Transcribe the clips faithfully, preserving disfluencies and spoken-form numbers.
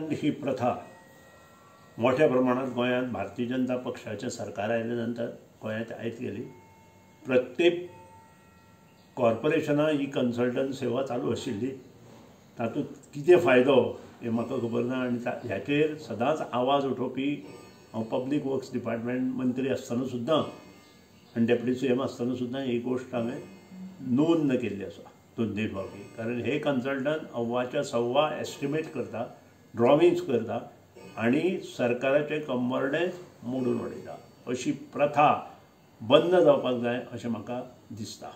Consultant ही प्रथा मोठ्या प्रमाणात गोंयांत भारतीय जनता पक्षाचें सरकार आयले नंतर गोंयांत आयत गेली। प्रत्येक कॉर्पोरेशनां ही कन्सल्टंट सेवा चालू आशिल्ली। तातूंत कितें फायदो हें म्हाका खबर ना आनी ह्याचेर सदांच आवाज उठोवपी हांव पब्लीक वर्क्स डिपार्टमेंट मंत्री आसतना सुद्दां आनी डेप्युटी सी एम आसतना सुद्दां ही गोश्ट हांवें नोंद केल्ली आसा दोन तीन फावटी। कारण हे कन्सल्टंट अव्वाच्या सव्वा एस्टिमेट करता, ड्रॉविंग्स करता आनी सरकाराचें कंबरडेंच मोडून उडयता। अशी प्रथा बंद जावपाक जाय अशें म्हाका दिसता।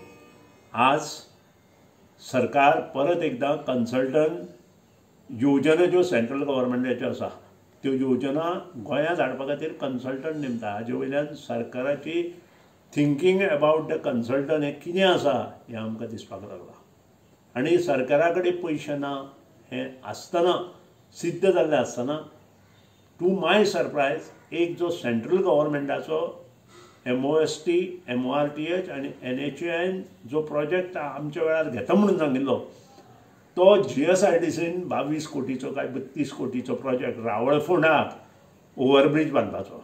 आज सरकार परत एकदां कन्सल्टंट योजना ज्यो सेंट्रल गव्हर्मेंटाच्यो आसा त्यो योजना गोंयांत हाडपा खातीर कन्सल्टंट नेमता। हाजे वयल्यान सरकाराची थिंकींग अबावट द कन्सल्टंट हें कितें आसा हें आमकां दिसपाक लागलां। आनी सरकारा कडेन पयशे ना हें आसतना, सिद्ध जाल्लें आसतना, टू माय सरप्रायज एक जो सेंट्रल गव्हर्मेंटाचो M O S T, M O R T H आनी एन एच एन जो प्रोजेक्ट आमच्या वेळार घेता म्हणून सांगिल्लो तो जी एस आय डी सीन बावीस कोटीचो काय बत्तीस कोटीचो प्रोजेक्ट रावळ फोंडाक ओवरब्रीज बांदपाचो।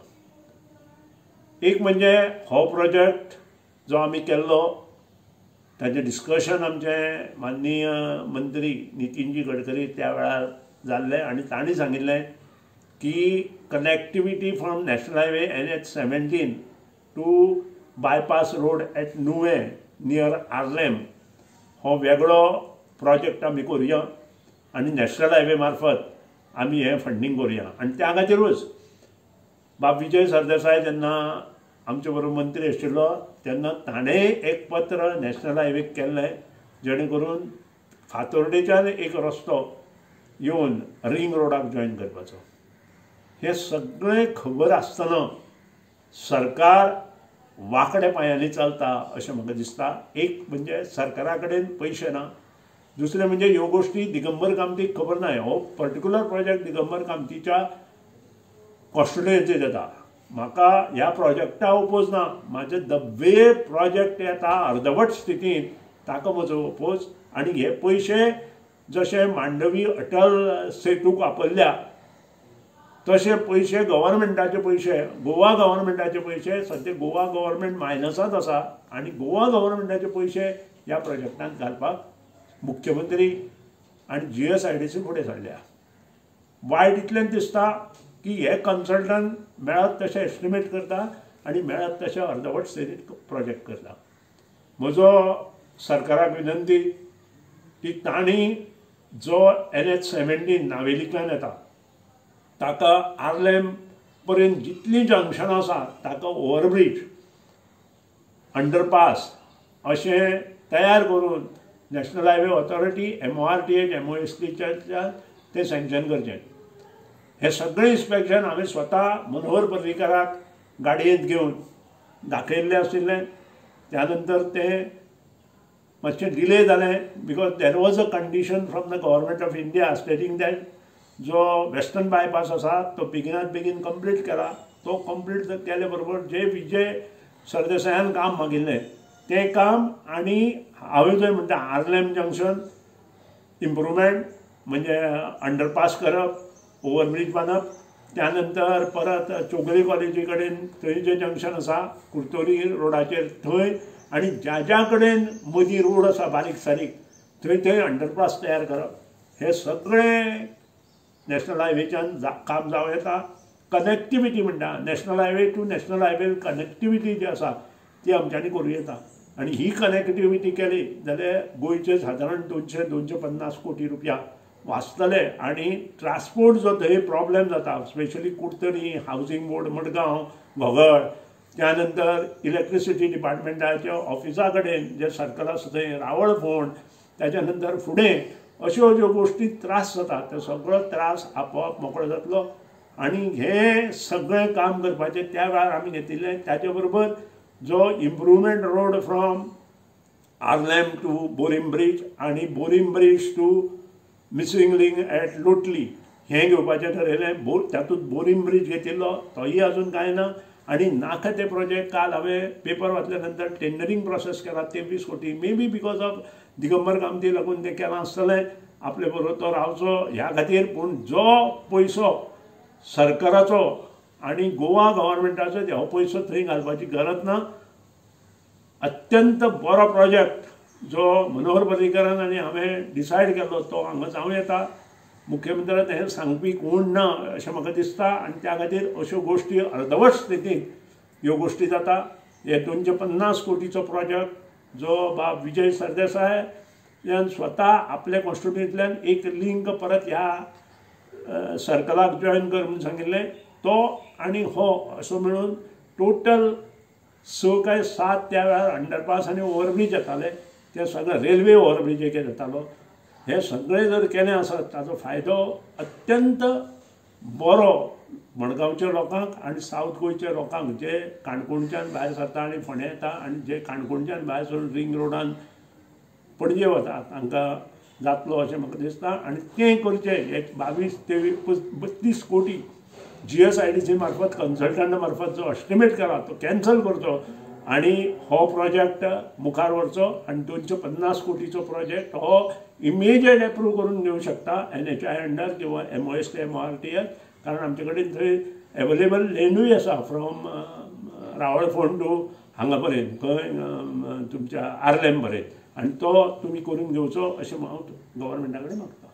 एक म्हणजे हो प्रोजेक्ट जो आमी केल्लो ताचें डिस्कशन आमचे माननीय मंत्री नितीनजी गडकरी त्या वेळार जाल्लें आनी तांणी सांगिल्लें की connectivity from national highway N H seventeen to bypass road at Nuvem near Arlem हो वेगळो प्रोजेक्ट आमी करुया आनी नॅशनल हायवे मार्फत आमी हें फंडींग करुया। आनी त्या खातीरूच बाब विजय सरदेसाय जेन्ना आमचे बरोबर मंत्री आशिल्लो तेन्ना ताणें एक पत्र नॅशनल हायवेक केल्लें जेणे करून फातोर्डेच्यान एक रस्तो येवन रिंग रोडाक जॉयन करपाचो। हें सगळें खबर आसतना सरकार वांकड्या पांयांनी चलता अशें म्हाका दिसता। एक म्हणजे सरकारा कडेन पयशे ना, दुसरें म्हणजे ह्यो गोश्टी दिगंबर कामतीक खबर ना। हो पर्टिक्युलर प्रोजेक्ट दिगंबर कामतीच्या कॉन्स्टिट्युएन्सींत येता। म्हाका ह्या प्रोजेक्टा ओपोज ना, म्हाजे द वे प्रोजेक्ट येता अर्दवट स्थितींत ताका म्हजो ओपोज। आनी हे पयशे जशे मांडवी अटल सेतूक वापरल्या तशे पयशे गव्हर्मेंटाचे पयशे, गोवा गव्हर्मेंटाचे पयशे सद्या गोवा गव्हर्मेंट मायनसांत आसा आनी गोवा गव्हर्मेंटाचे पयशे ह्या प्रोजेक्टांत घालपाक मुख्यमंत्री आनी G S I D C फुडें सरल्या। वायट इतलें दिसता की हे कन्सल्टंट मेळत तशें एस्टिमेट करता आनी मेळत तशें अर्दवट स्थितींत प्रोजेक्ट करता। म्हजो सरकाराक विनंती की तांणी जो एन एच सेव्हन्टीन नावेलींतल्यान येता ताका आर्लेम पर्यंत जितलीं जंक्शनां आसा ताका ओवरब्रीज, अंडरपास अशें तयार करून national highway authority, M O R T H, M O S टीच्या तें सँक्शन करचें। हें सगळें इन्स्पेक्शन हांवें स्वता मनोहर पर्रीकाराक गाडयेंत घेवन दाखयल्लें आशिल्लें। त्या नंतर तें मातशें डिले जालें because there was a condition from the government of India stating that जो वेस्टर्न बायपास आसा तो बेगिनात बेगीन कंप्लीट केला। तो कंप्लीट केले बरोबर जे विजय सरदेसायान काम मागिल्लें तें काम आनी हांवें जंय म्हणटा आर्लेम जंक्शन इम्प्रुवमेंट म्हणजे अंडरपास करप, ओवरब्रीज बांदप, त्या नंतर परत चोगली कॉलेजी कडेन थंय जें जंक्शन आसा कुर्तोरी रोडाचेर थंय आनी ज्या ज्या कडेन मदीं रोड आसा बारीक सारीक थंय थंय अंडरपास तयार करप। हें सगळें नॅशनल हायवेच्यान काम जावं येता। कनेक्टिविटी म्हणटा national highway to national highway connectivity जी आसा ती आमच्यांनी करूं येता आनी ही कनेक्टिविटी केली जाल्यार गोंयचे सादारण दोनशे दोनशे पन्नास कोटी रुपया वाचतले आनी ट्रान्सपोर्ट जो थंय प्रॉब्लेम जाता specially Curtorim, housing board Madgaon, Ghogol, त्या नंतर इलेक्ट्रिसिटी डिपार्टमेंटाच्या ऑफिसा कडेन जे सर्कल आसा थंय रावळ फोंड, त्याच्या नंतर फुडें अश्यो ज्यो गोश्टी त्रास जाता तो सगळो त्रास आपोआप मोकळो जातलो आनी हे सगळें काम करपाचें त्या वेळार आमी घेतिल्लें। त्याचे बरोबर जो improvement road from Arlem to Borim bridge आनी Borim bridge to missing link at Lotli हें घेवपाचें ठरयलें। बो तातूंत बोरीम ब्रीज घेतिल्लो तोय आजून कांय ना आनी नाका ते प्रोजेक्ट काल हांवें पेपर वाचल्या नंतर टेंडरींग प्रोसेस केला तेवीस कोटी maybe because of Digambar कामती लागून तें केलां आसतलें आपले बरोबर तो रावचो ह्या खातीर. पूण जो पयसो सरकाराचो आनी गोवा गव्हर्मेंटाचो हो पयसो थंय घालपाची गरज ना. अत्यंत बरो प्रोजेक्ट जो मनोहर पर्रीकरान आनी हांवें डिसायड केल्लो तो हांगा जावं येता. मुख्यमंत्र्यान हें सांगपी कोण ना अशें म्हाका दिसता. आनी त्या खातीर अश्यो गोश्टी अर्दवट स्थितीन ह्यो गोश्टी जाता. हे दोनशे पन्नास कोटीचो प्रोजेक्ट जो बाब विजय सरदेसाय यान स्वता आपल्या कॉन्स्टिट्युएंसींतल्यान एक लिंक परत ह्या सर्कलाक जॉयन कर म्हणून सांगिल्लें तो आनी हो असो मेळून टोटल स काय सात त्या वेळार अंडरपास आनी ओव्हरब्रीज येताले. ते सगळे रेल्वे ओव्हरब्रीज एक येतालो. हे सगळे जर केलें आसत ताचो फायदो अत्यंत बरो मडगांवच्या लोकांक आनी सावथ गोंयच्या लोकांक जे काणकोणच्यान भायर सरता आनी फोंड्या येता आनी जे काणकोणच्यान भायर सरून रिंग रोडान पणजे वता तांकां जातलो अशें म्हाका दिसता. आनी तें करचें एक बावीस तेवीस बत्तीस कोटी G S I D C मार्फत कन्सल्टंटा मार्फत जो एस्टिमेट केला तो कॅन्सल करचो आनी हो प्रोजेक्ट मुखार व्हरचो. आनी दोनशे पन्नास कोटीचो प्रोजेक्ट हो इमिजिएट एप्रूव करून घेवंक शकता एन एच आय अंडर किंवा M O S T M O R T L. कारण आमचे कडेन थंय एवेलेबल लँडूय आसा फ्रॉम रावळ फोंड टू हांगा पर्यंत खंय तुमच्या आर्लेम पर्यंत. आनी तो तुमी करून घेवचो अशें हांव गव्हर्मेंटा कडेन मागता.